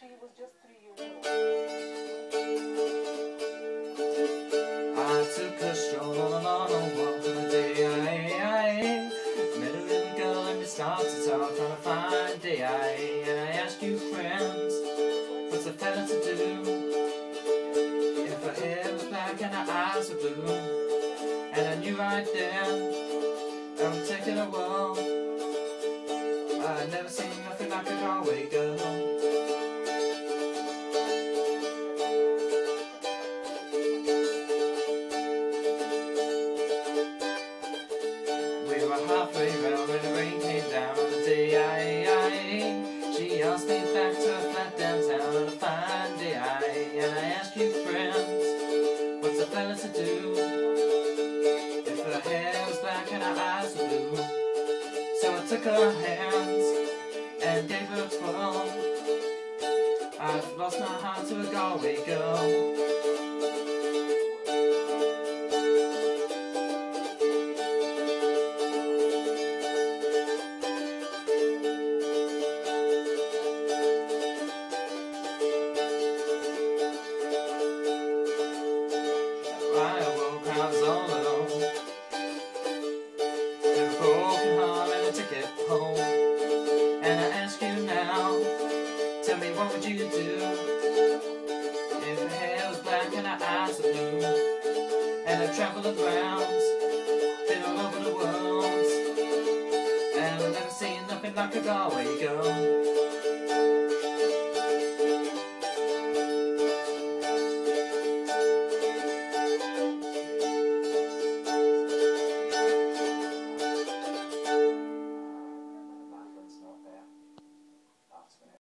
She was just 3 years old. I took a stroll on a walk on a day I met a little girl and we started to talk on a fine day and I asked you friends, what's a fella to do if her hair was black and her eyes were blue? And I knew right then I would take it a whirl. I'd never seen nothing like a Galway girl. We were halfway round when the rain came down on the day she asked me back to a flat downtown on a fine day and I asked you friends, what's a fella to do if her hair was black and her eyes were blue? So I took her hands and gave her a twirl. I've lost my heart to a Galway girl. I awoke, I was all alone, with a broken heart and a ticket home. And I ask you now, tell me what would you do if her hair was black and her eyes were blue? And I traveled the grounds, been all over the world, and I've never seen nothing like a Galway girl.